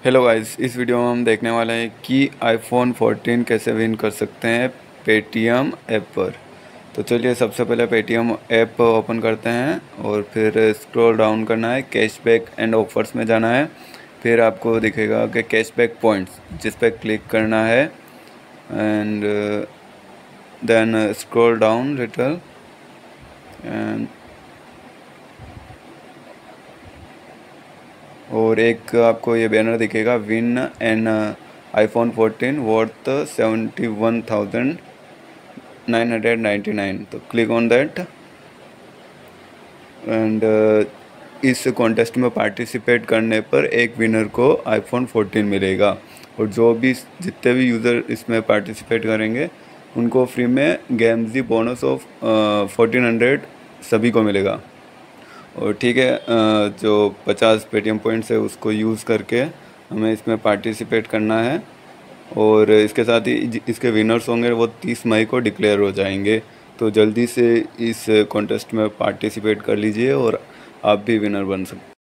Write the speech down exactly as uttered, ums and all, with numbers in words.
Hello guys, इस video में हम देखने वाले हैं कि आईफोन फोर्टीन कैसे विन कर सकते हैं पेटीएम ऐप पर। तो चलिए सबसे पहले पेटीएम ऐप ओपन करते हैं और फिर स्क्रॉल डाउन करना है, कैशबैक एंड ऑफर्स में जाना है। फिर आपको दिखेगा कि कैशबैक पॉइंट्स, जिस पर क्लिक करना है and then scroll down little and और एक आपको ये बैनर दिखेगा, win an iPhone fourteen worth seventy one thousand nine hundred ninety nine. तो क्लिक ऑन दैट एंड इस कॉन्टेस्ट में पार्टिसिपेट करने पर एक विनर को आईफोन फोर्टीन मिलेगा और जो भी जितने भी यूज़र इसमें पार्टिसिपेट करेंगे उनको फ्री में games the bonus of fourteen hundred सभी को मिलेगा। और ठीक है, जो पचास पेटीएम पॉइंट्स है उसको यूज़ करके हमें इसमें पार्टिसिपेट करना है और इसके साथ ही इसके विनर्स होंगे वो तीस मई को डिक्लेयर हो जाएंगे। तो जल्दी से इस कॉन्टेस्ट में पार्टिसिपेट कर लीजिए और आप भी विनर बन सकते।